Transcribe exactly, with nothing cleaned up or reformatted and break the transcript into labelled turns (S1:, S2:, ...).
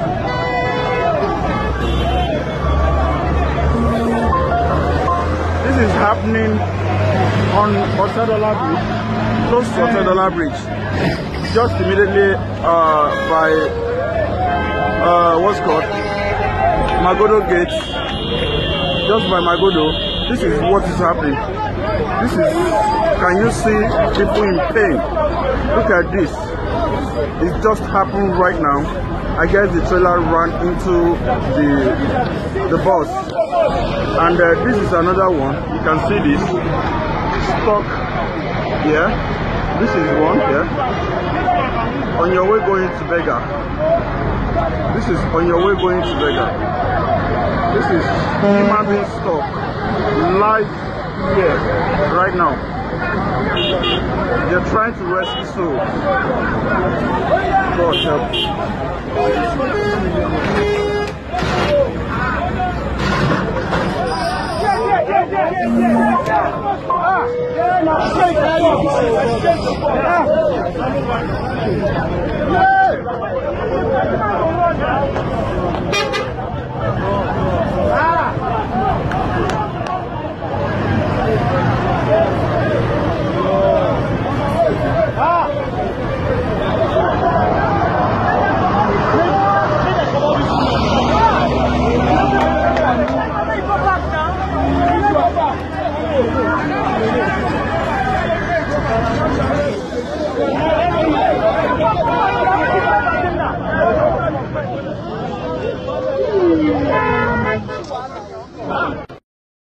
S1: This is happening on Otedola Bridge, close to Otedola Bridge, just immediately uh, by uh, what's called Magodo Gate, just by Magodo. This is what is happening. This is, can you see people in pain? Look at this. It just happened right now. I guess the trailer ran into the the bus, and uh, this is another one. You can see this stuck here. This is one here. On your way going to Bega. This is on your way going to Bega. This is human being stuck live here right now. They're trying to rescue souls. God help. Ah,